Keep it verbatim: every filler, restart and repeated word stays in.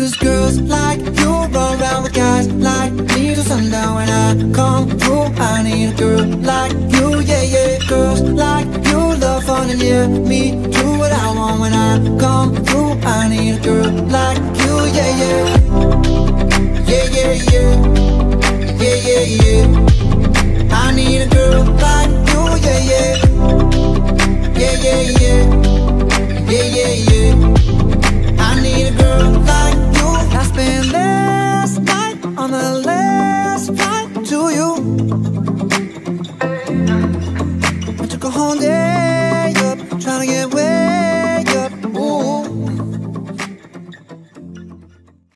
Cause girls like you run around with guys like me till sundown. When I come through, I need a girl like you, yeah, yeah. Girls like you love fun and yeah, me do what I want. When I come through, I need a girl like you.